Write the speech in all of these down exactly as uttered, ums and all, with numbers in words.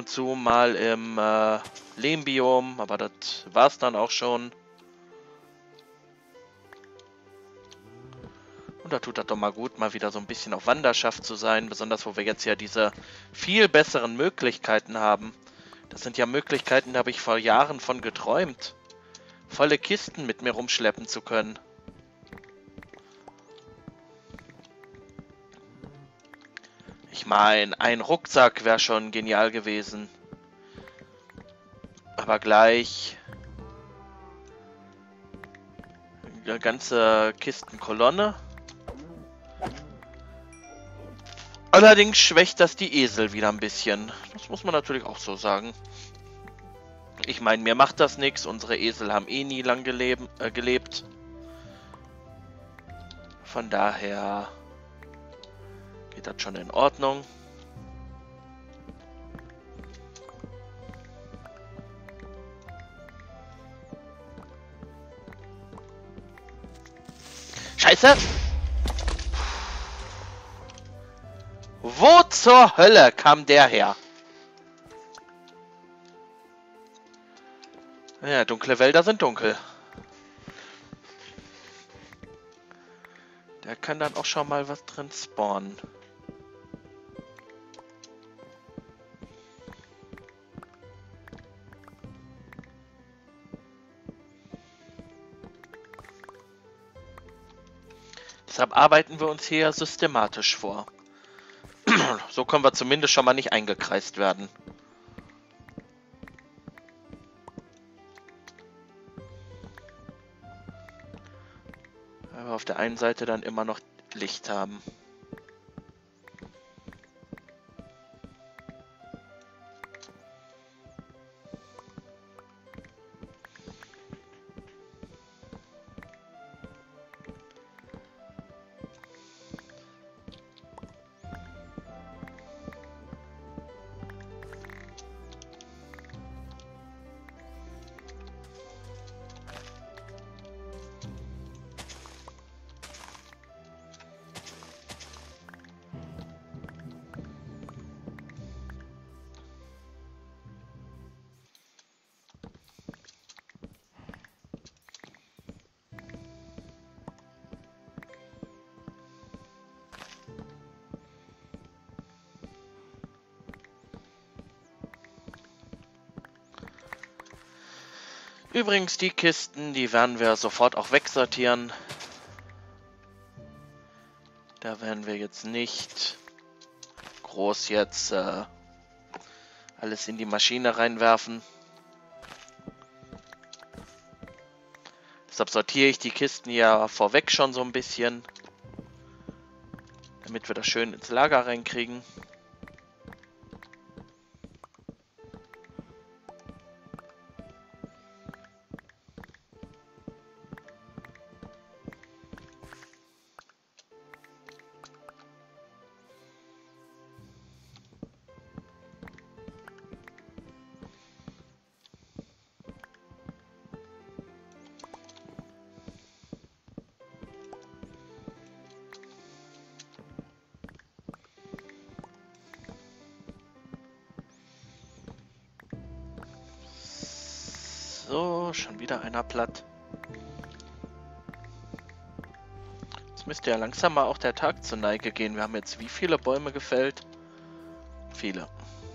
und zu mal im äh, Lehmbiom, aber das war's dann auch schon. Und da tut das doch mal gut, mal wieder so ein bisschen auf Wanderschaft zu sein, besonders wo wir jetzt ja diese viel besseren Möglichkeiten haben. Das sind ja Möglichkeiten, da habe ich vor Jahren von geträumt, volle Kisten mit mir rumschleppen zu können. Ich meine, ein Rucksack wäre schon genial gewesen. Aber gleich eine ganze Kistenkolonne. Allerdings schwächt das die Esel wieder ein bisschen. Das muss man natürlich auch so sagen. Ich meine, mir macht das nichts. Unsere Esel haben eh nie lang geleb äh, gelebt. Von daher geht das schon in Ordnung. Scheiße! Wo zur Hölle kam der her? Ja, dunkle Wälder sind dunkel. Da kann dann auch schon mal was drin spawnen. Deshalb arbeiten wir uns hier systematisch vor. So können wir zumindest schon mal nicht eingekreist werden. Weil wir auf der einen Seite dann immer noch Licht haben. Übrigens, die Kisten, die werden wir sofort auch wegsortieren. Da werden wir jetzt nicht groß jetzt äh, alles in die Maschine reinwerfen. Deshalb sortiere ich die Kisten ja vorweg schon so ein bisschen, damit wir das schön ins Lager reinkriegen. So, schon wieder einer platt. Jetzt müsste ja langsam mal auch der Tag zur Neige gehen. Wir haben jetzt wie viele Bäume gefällt? Viele.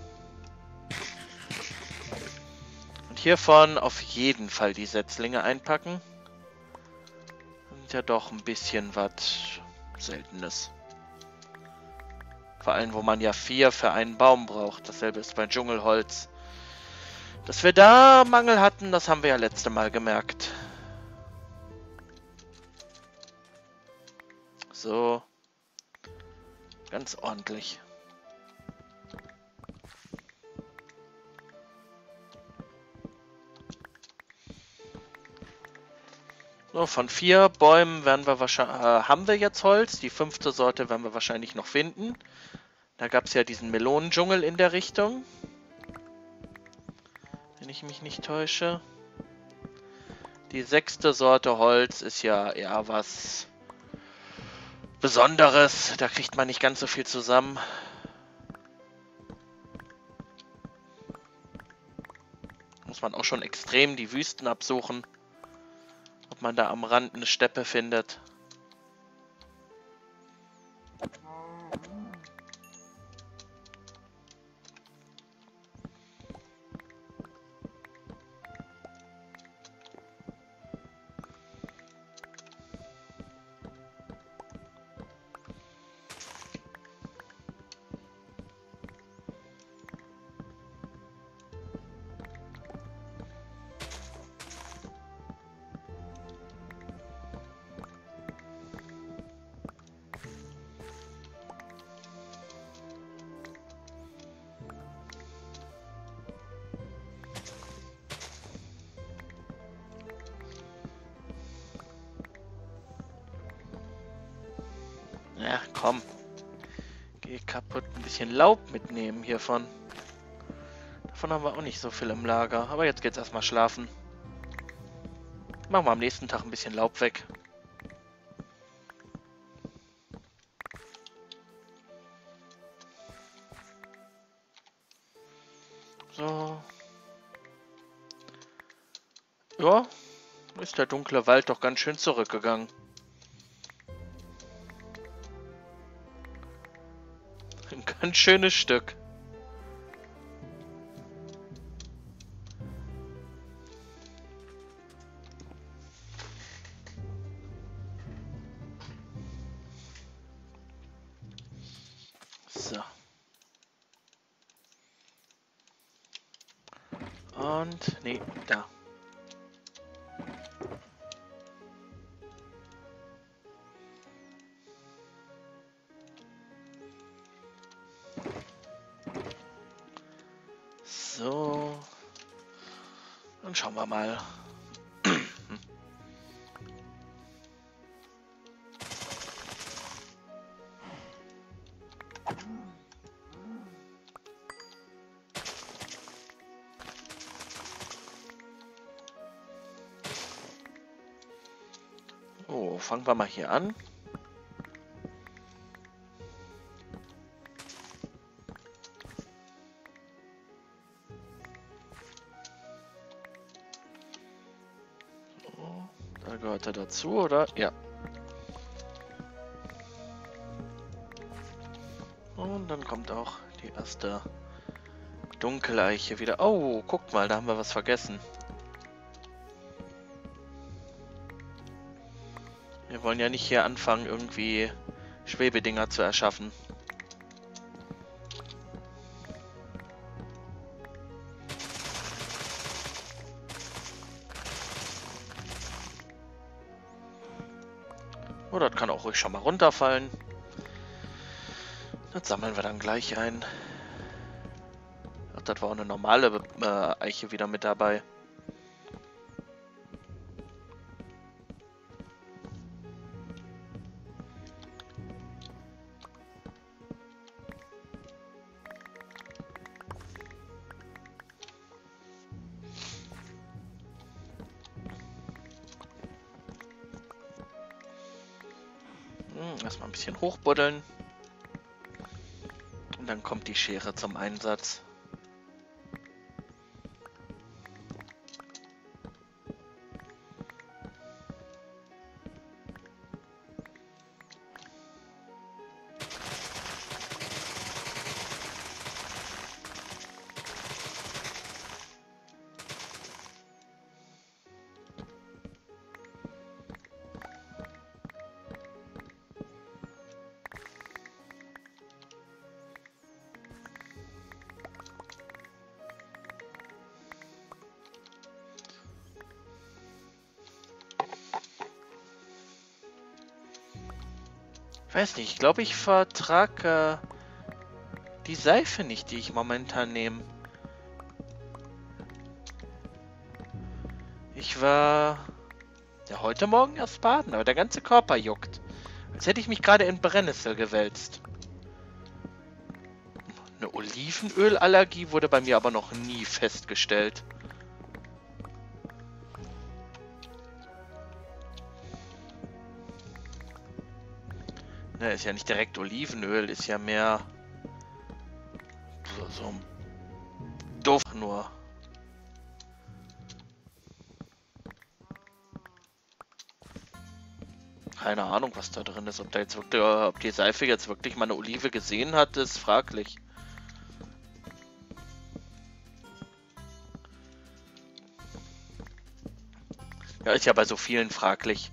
Und hiervon auf jeden Fall die Setzlinge einpacken. Sind ja doch ein bisschen was Seltenes. Vor allem, wo man ja vier für einen Baum braucht. Dasselbe ist bei Dschungelholz. Dass wir da Mangel hatten, das haben wir ja letzte Mal gemerkt. So. Ganz ordentlich. So, von vier Bäumen werden wir wahrscheinlich, äh, haben wir jetzt Holz. Die fünfte Sorte werden wir wahrscheinlich noch finden. Da gab es ja diesen Melonendschungel in der Richtung. Wenn ich mich nicht täusche. Die sechste Sorte Holz ist ja eher was Besonderes. Da kriegt man nicht ganz so viel zusammen. Muss man auch schon extrem die Wüsten absuchen. Ob man da am Rand eine Steppe findet. Ja, komm. Geh kaputt. Ein bisschen Laub mitnehmen hiervon. Davon haben wir auch nicht so viel im Lager. Aber jetzt geht's erstmal schlafen. Machen wir am nächsten Tag ein bisschen Laub weg. So. Ja, ist der dunkle Wald doch ganz schön zurückgegangen. Ein ganz schönes Stück. So. Und, nee, da. So. Dann schauen wir mal. Oh, fangen wir mal hier an. So, da gehört er dazu, oder? Ja. Und dann kommt auch die erste Dunkeleiche wieder. Oh, guckt mal, da haben wir was vergessen. Wir wollen ja nicht hier anfangen, irgendwie Schwebedinger zu erschaffen. Oh, das kann auch ruhig schon mal runterfallen. Das sammeln wir dann gleich ein. Ach, das war auch eine normale äh, Eiche wieder mit dabei. Hm, erstmal ein bisschen hochbuddeln. Und dann kommt die Schere zum Einsatz. Ich weiß nicht, ich glaube, ich vertrage äh, die Seife nicht, die ich momentan nehme. Ich war ja heute Morgen erst baden, aber der ganze Körper juckt. Als hätte ich mich gerade in Brennnessel gewälzt. Eine Olivenölallergie wurde bei mir aber noch nie festgestellt. Ne, ist ja nicht direkt Olivenöl, ist ja mehr so, so doof nur. Keine Ahnung, was da drin ist. Ob da jetzt wirklich, ob die Seife jetzt wirklich mal eine Olive gesehen hat, ist fraglich. Ja, ist ja bei so vielen fraglich.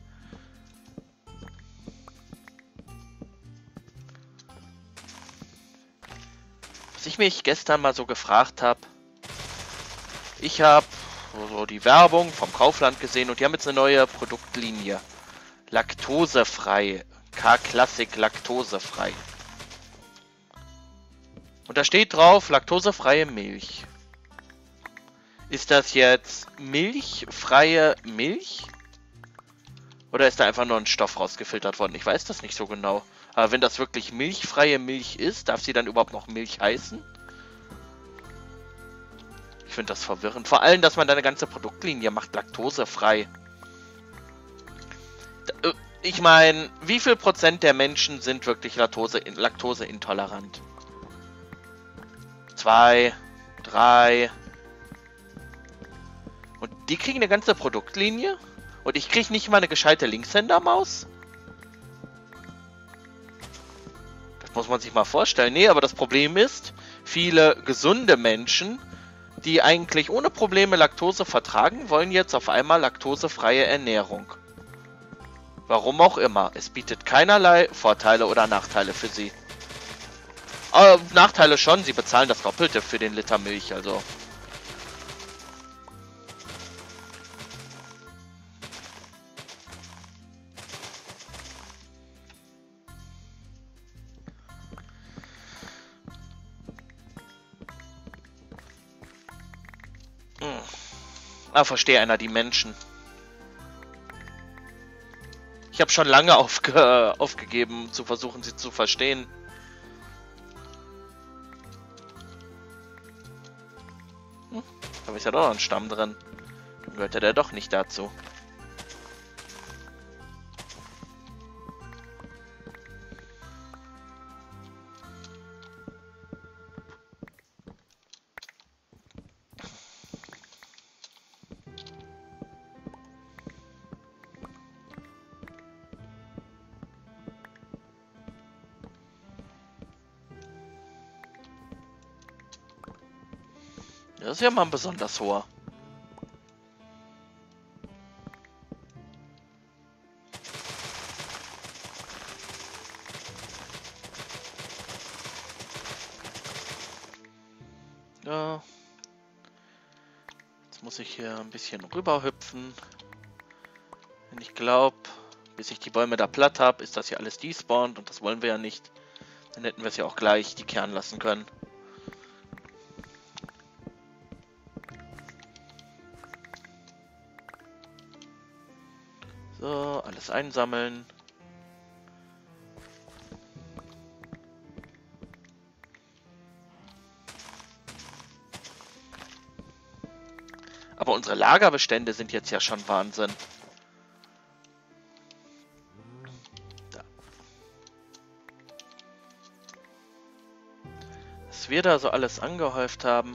Was ich mich gestern mal so gefragt habe, ich habe so die Werbung vom Kaufland gesehen und die haben jetzt eine neue Produktlinie. Laktosefrei. K-Classic laktosefrei. Und da steht drauf, laktosefreie Milch. Ist das jetzt milchfreie Milch? Oder ist da einfach nur ein Stoff rausgefiltert worden? Ich weiß das nicht so genau. Aber wenn das wirklich milchfreie Milch ist, darf sie dann überhaupt noch Milch heißen? Ich finde das verwirrend. Vor allem, dass man da eine ganze Produktlinie macht, laktosefrei. Ich meine, wie viel Prozent der Menschen sind wirklich Laktose, laktoseintolerant? Zwei, drei. Und die kriegen eine ganze Produktlinie? Und ich kriege nicht mal eine gescheite Linkshändermaus? Das muss man sich mal vorstellen. Nee, aber das Problem ist, viele gesunde Menschen, die eigentlich ohne Probleme Laktose vertragen, wollen jetzt auf einmal laktosefreie Ernährung. Warum auch immer. Es bietet keinerlei Vorteile oder Nachteile für sie. Aber Nachteile schon, sie bezahlen das Doppelte für den Liter Milch, also. Hm. Ah, verstehe einer die Menschen. Ich habe schon lange aufge aufgegeben, zu versuchen, sie zu verstehen. Hm, da ist ja doch noch ein Stamm drin. Dann gehört ja der doch nicht dazu. Das ist ja mal ein besonders hoher. Ja. Jetzt muss ich hier ein bisschen rüber hüpfen. Wenn ich glaube, bis ich die Bäume da platt habe, ist das hier alles despawned und das wollen wir ja nicht. Dann hätten wir es ja auch gleich die Kern lassen können. So, alles einsammeln. Aber unsere Lagerbestände sind jetzt ja schon Wahnsinn. Da. Was wir da so alles angehäuft haben.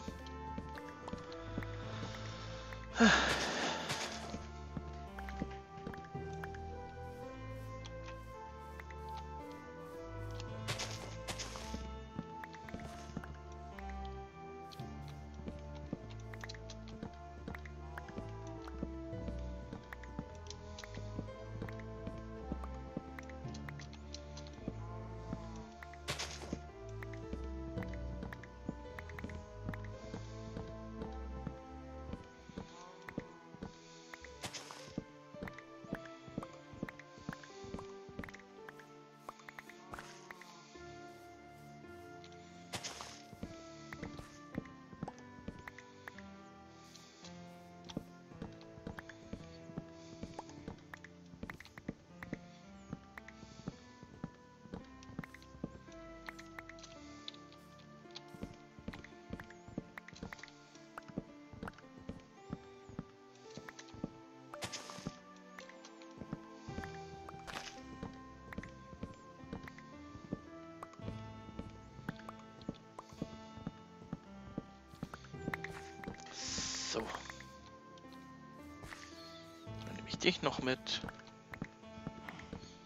So. Dann nehme ich dich noch mit.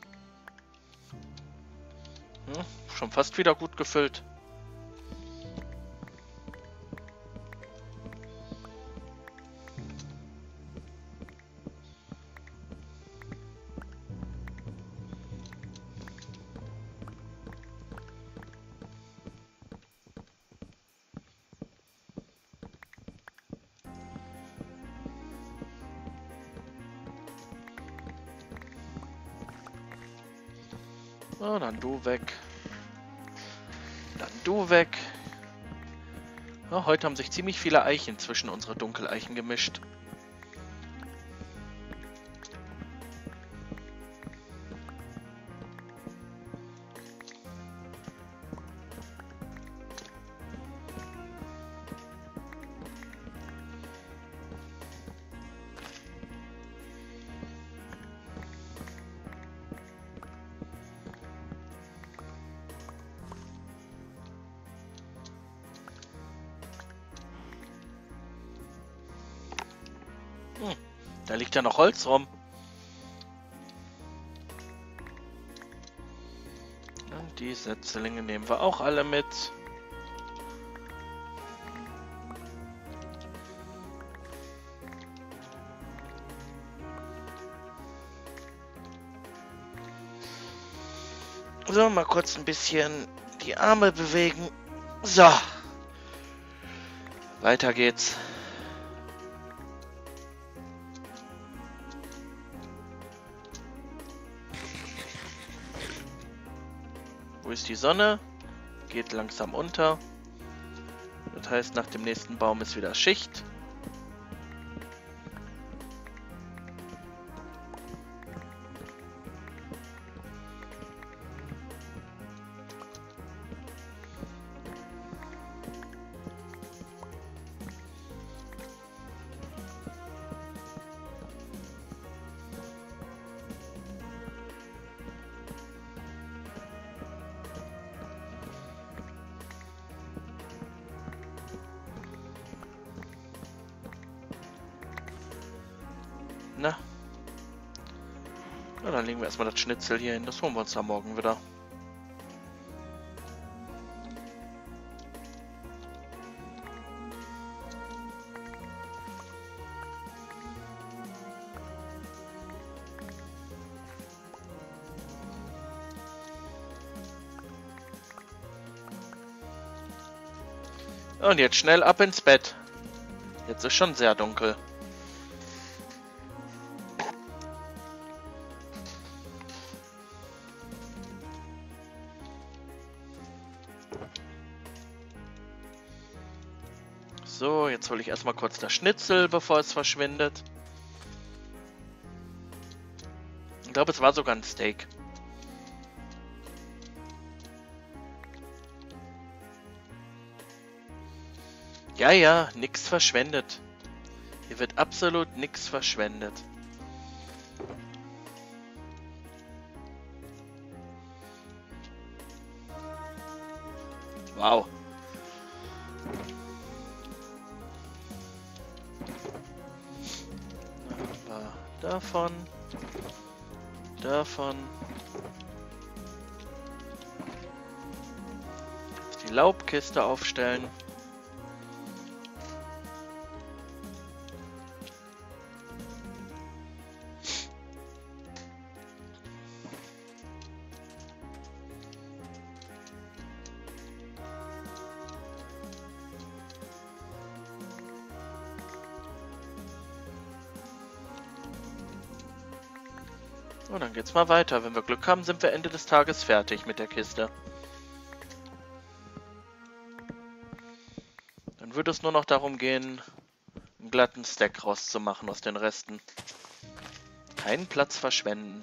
schon fast wieder gut gefüllt. So, dann du weg. Dann du weg. Ja, heute haben sich ziemlich viele Eichen zwischen unsere Dunkeleichen gemischt. Hm, da liegt ja noch Holz rum. Und die Setzlinge nehmen wir auch alle mit. So, mal kurz ein bisschen die Arme bewegen. So. Weiter geht's. Wo ist die Sonne? Geht langsam unter. Das heißt, nach dem nächsten Baum ist wieder Schicht. Na. Na, dann legen wir erstmal das Schnitzel hier hin. Das holen wir uns dann morgen wieder. Und jetzt schnell ab ins Bett. Jetzt ist schon sehr dunkel. So, jetzt hole ich erstmal kurz das Schnitzel, bevor es verschwindet. Ich glaube, es war sogar ein Steak. Ja, ja, nix verschwendet. Hier wird absolut nix verschwendet. Wow. Davon, davon, jetzt die Laubkiste aufstellen. Und dann geht's mal weiter. Wenn wir Glück haben, sind wir Ende des Tages fertig mit der Kiste. Dann würde es nur noch darum gehen, einen glatten Stack rauszumachen aus den Resten. Keinen Platz verschwenden.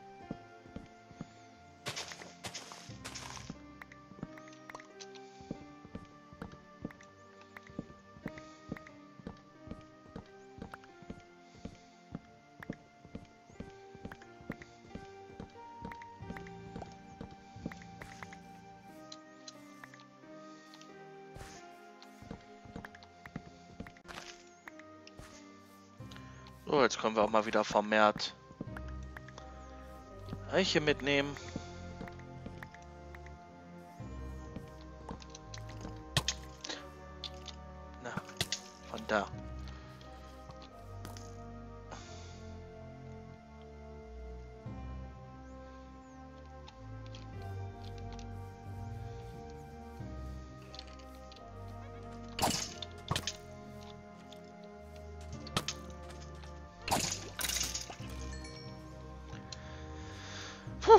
So, jetzt können wir auch mal wieder vermehrt Eiche mitnehmen. Von da. Puh.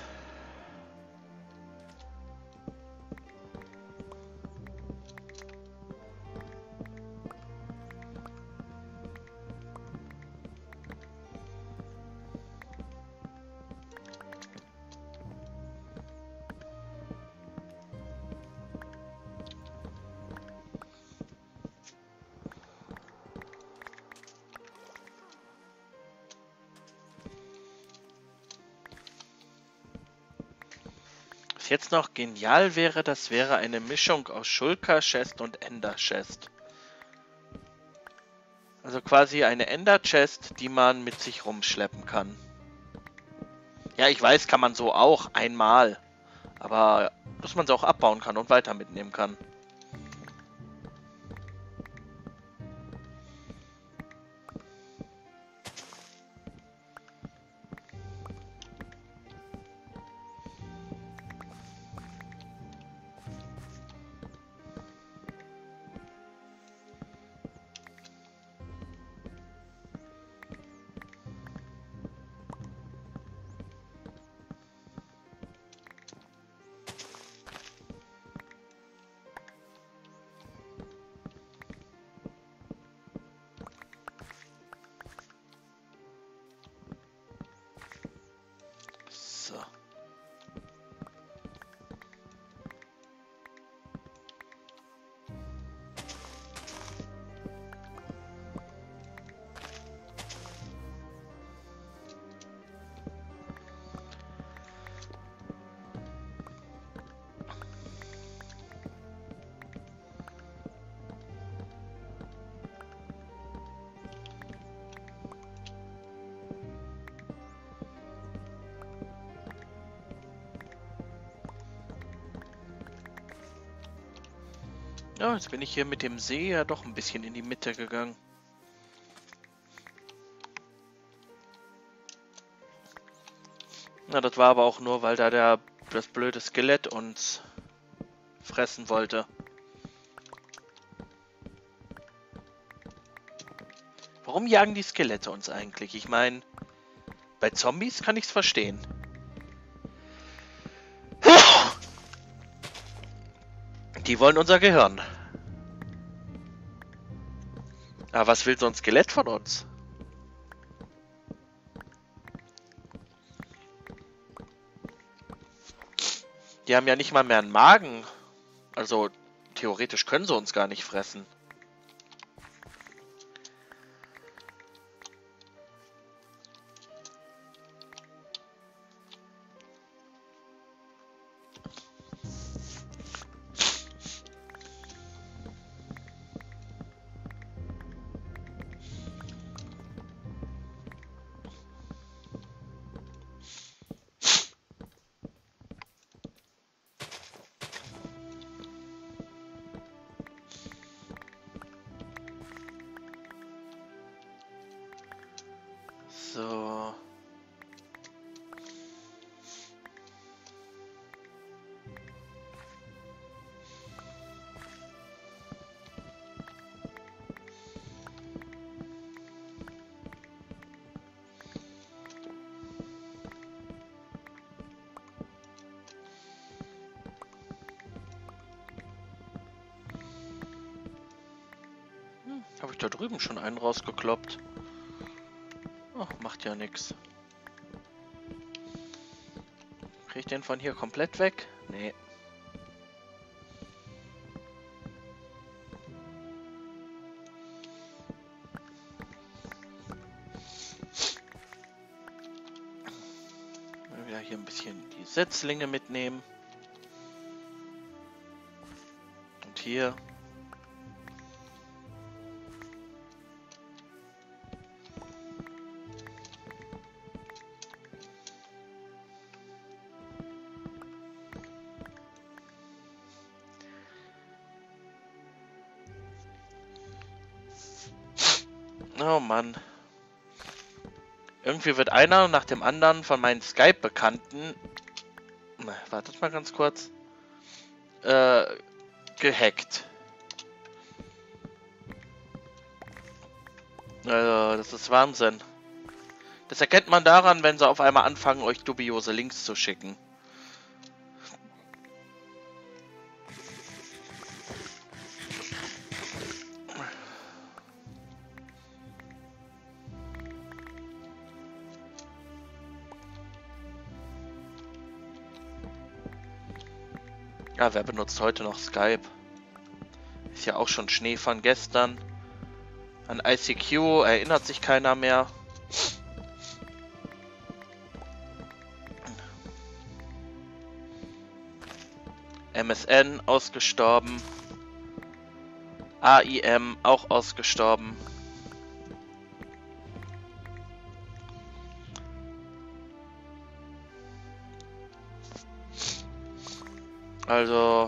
Was jetzt noch genial wäre, das wäre eine Mischung aus Shulker-Chest und Ender-Chest. Also quasi eine Ender-Chest, die man mit sich rumschleppen kann. Ja, ich weiß, kann man so auch einmal. Aber dass man sie auch abbauen kann und weiter mitnehmen kann. So. Ja, jetzt bin ich hier mit dem See ja doch ein bisschen in die Mitte gegangen. Na, das war aber auch nur, weil da der, das blöde Skelett uns fressen wollte. Warum jagen die Skelette uns eigentlich? Ich meine, bei Zombies kann ich es verstehen. Die wollen unser Gehirn. Aber was will so ein Skelett von uns? Die haben ja nicht mal mehr einen Magen. Also theoretisch können sie uns gar nicht fressen. So. Hm, habe ich da drüben schon einen rausgekloppt? Oh, macht ja nichts. Krieg ich den von hier komplett weg? Nee. Mal wieder hier ein bisschen die Setzlinge mitnehmen. Und hier. Oh Mann. Irgendwie wird einer nach dem anderen von meinen Skype-Bekannten, wartet mal ganz kurz, äh, gehackt. Also, das ist Wahnsinn. Das erkennt man daran, wenn sie auf einmal anfangen, euch dubiose Links zu schicken. Ja, wer benutzt heute noch Skype? Ist ja auch schon Schnee von gestern. An I C Q erinnert sich keiner mehr. M S N ausgestorben. A I M auch ausgestorben. Also...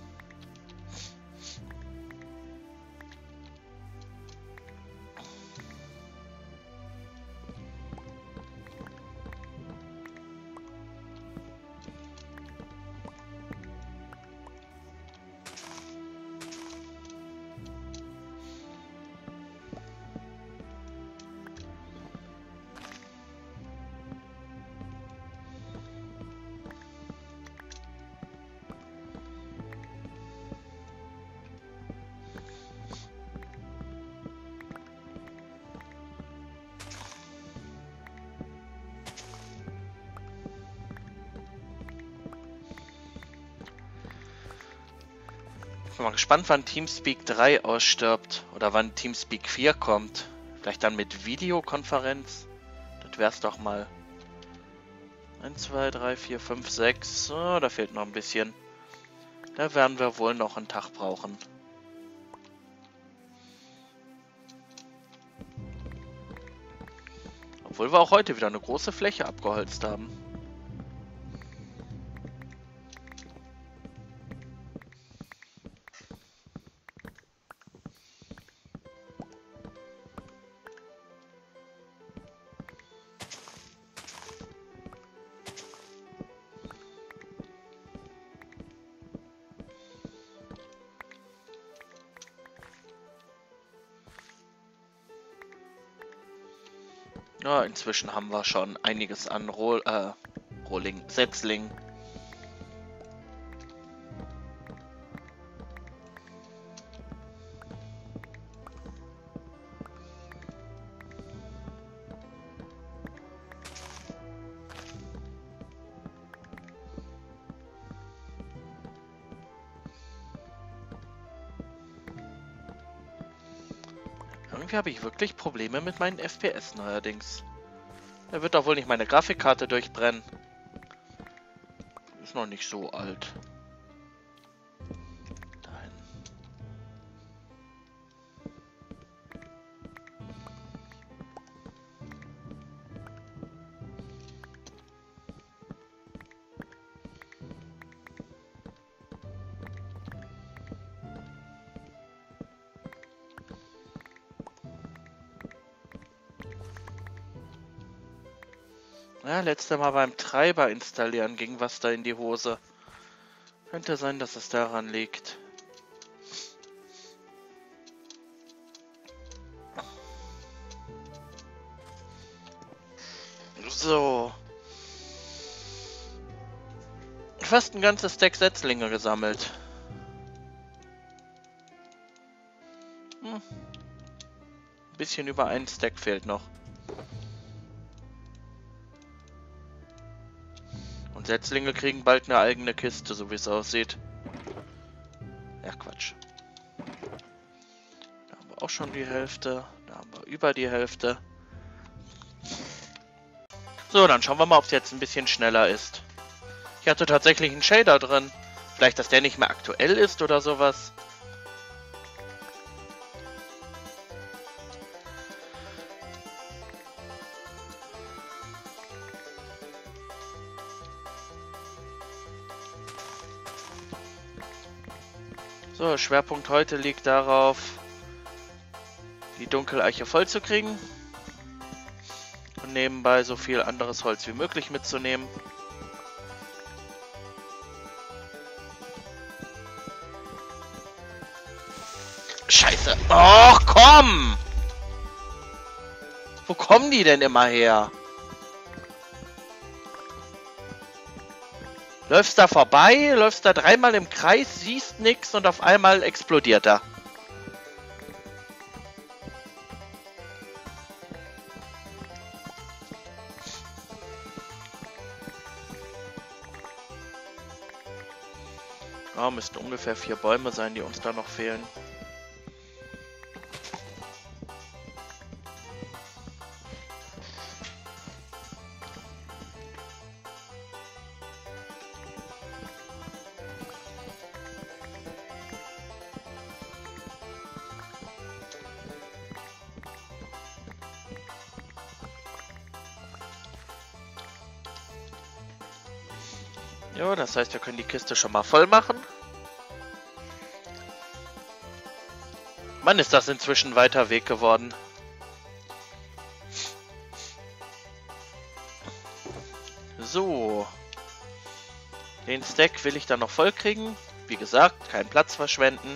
Ich bin mal gespannt, wann Teamspeak drei ausstirbt. Oder wann Teamspeak vier kommt. Vielleicht dann mit Videokonferenz. Das wär's doch mal. eins, zwei, drei, vier, fünf, sechs. Oh, da fehlt noch ein bisschen. Da werden wir wohl noch einen Tag brauchen. Obwohl wir auch heute wieder eine große Fläche abgeholzt haben. Ja, inzwischen haben wir schon einiges an Roll, äh, Rolling, Setzling. Irgendwie habe ich wirklich Probleme mit meinen F P S neuerdings. Er wird doch wohl nicht meine Grafikkarte durchbrennen. Ist noch nicht so alt. Dahin. Ja, letztes Mal beim Treiber installieren ging was da in die Hose. Könnte sein, dass es daran liegt. So. Fast ein ganzes Stack Setzlinge gesammelt. Hm. Ein bisschen über ein Stack fehlt noch. Und Setzlinge kriegen bald eine eigene Kiste, so wie es aussieht. Ja, Quatsch. Da haben wir auch schon die Hälfte. Da haben wir über die Hälfte. So, dann schauen wir mal, ob es jetzt ein bisschen schneller ist. Ich hatte tatsächlich einen Shader drin. Vielleicht, dass der nicht mehr aktuell ist oder sowas. So, Schwerpunkt heute liegt darauf, die Dunkeleiche voll zu kriegen. Und nebenbei so viel anderes Holz wie möglich mitzunehmen. Scheiße. Oh, komm! Wo kommen die denn immer her? Läufst da vorbei, läufst da dreimal im Kreis, siehst nix und auf einmal explodiert er. Oh, müssten ungefähr vier Bäume sein, die uns da noch fehlen. Ja, das heißt, wir können die Kiste schon mal voll machen. Mann, ist das inzwischen ein weiter Weg geworden. So. Den Stack will ich dann noch voll kriegen. Wie gesagt, keinen Platz verschwenden.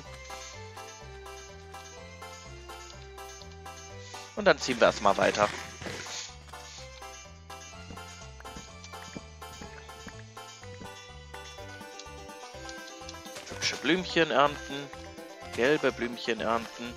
Und dann ziehen wir erstmal weiter. Hübsche Blümchen ernten. Gelbe Blümchen ernten.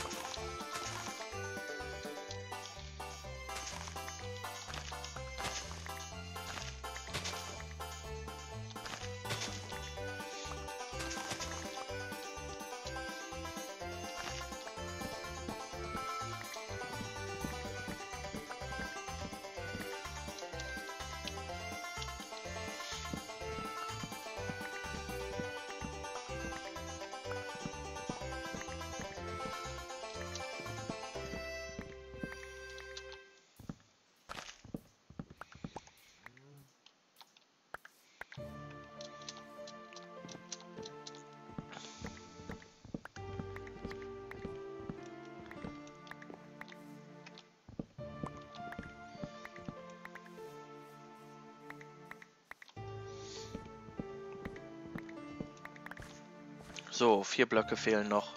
So, vier Blöcke fehlen noch.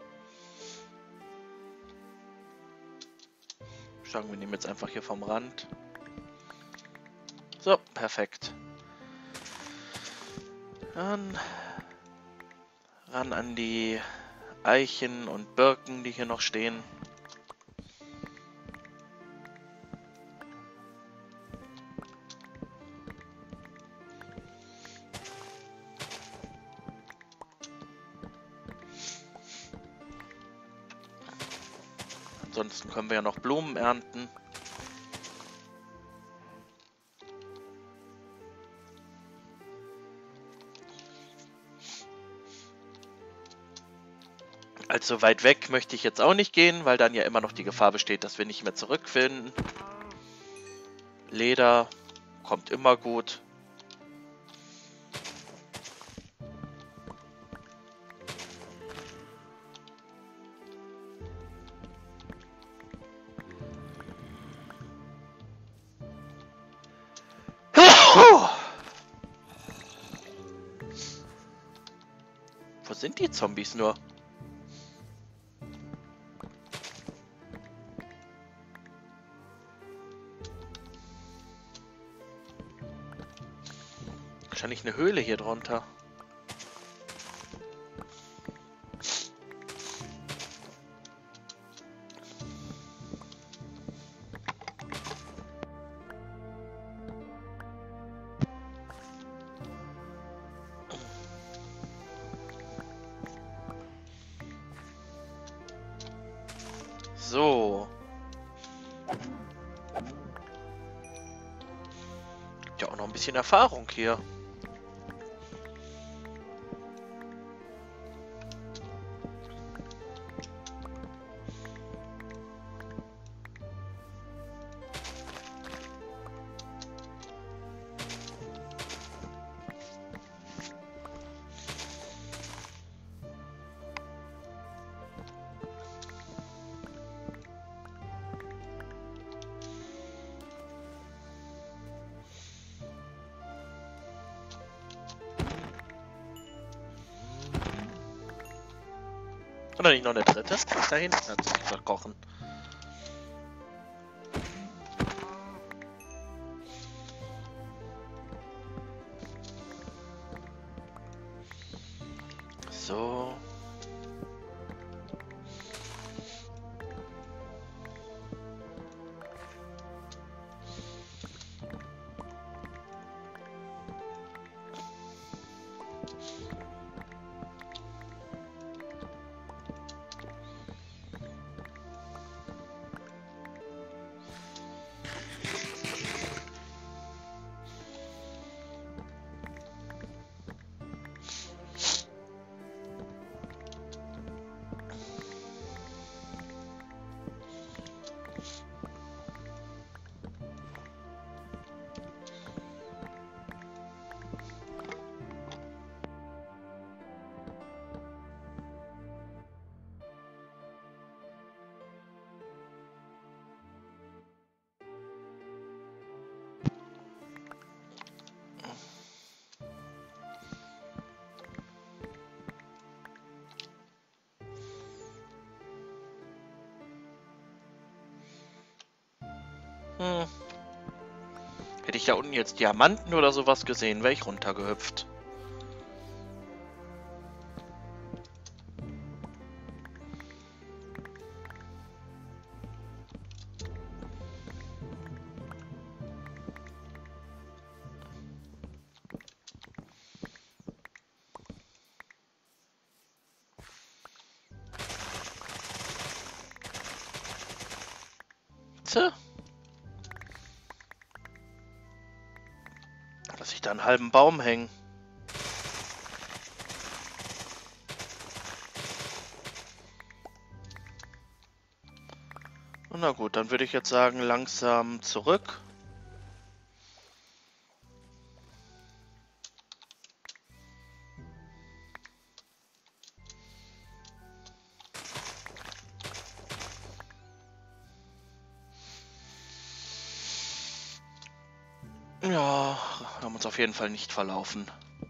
Sagen wir nehmen jetzt einfach hier vom Rand. So, perfekt. Dann ran an die Eichen und Birken, die hier noch stehen. Ansonsten können wir ja noch Blumen ernten. Allzu weit weg möchte ich jetzt auch nicht gehen, weil dann ja immer noch die Gefahr besteht, dass wir nicht mehr zurückfinden. Leder kommt immer gut. Wo sind die Zombies nur? Wahrscheinlich eine Höhle hier drunter. So. Gibt ja auch noch ein bisschen Erfahrung hier. Oder nicht noch eine dritte? Da hinten hat sich gesagt kochen. So. Hm. Hätte ich da unten jetzt Diamanten oder sowas gesehen, wäre ich runtergehüpft. Tja. Lass ich da einen halben Baum hängen. Na gut, dann würde ich jetzt sagen, langsam zurück. Ja, haben uns auf jeden Fall nicht verlaufen.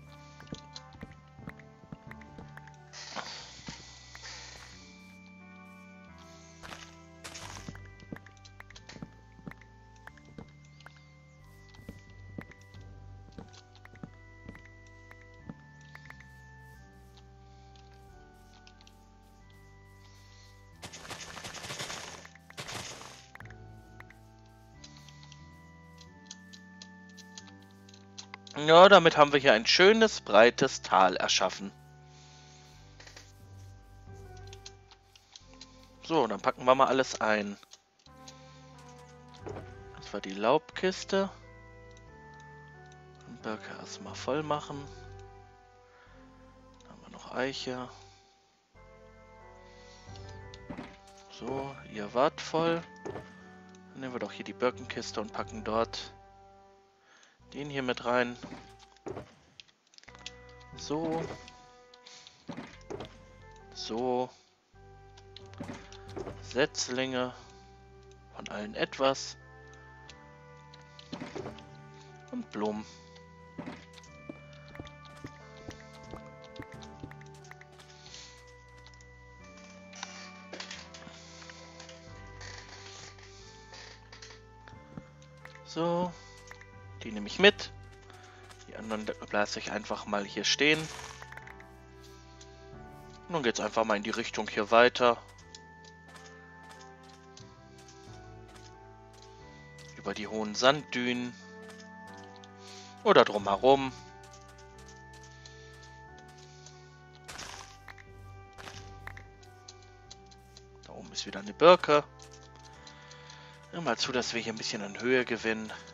Ja, damit haben wir hier ein schönes, breites Tal erschaffen. So, dann packen wir mal alles ein. Das war die Laubkiste. Den Birke erstmal voll machen. Dann haben wir noch Eiche. So, ihr wart voll. Dann nehmen wir doch hier die Birkenkiste und packen dort den hier mit rein. So. So. Setzlinge. Von allen etwas. Und Blumen. So. Die nehme ich mit. Die anderen lasse ich einfach mal hier stehen. Und dann geht es einfach mal in die Richtung hier weiter. Über die hohen Sanddünen. Oder drumherum. Da oben ist wieder eine Birke. Hör mal zu, dass wir hier ein bisschen an Höhe gewinnen.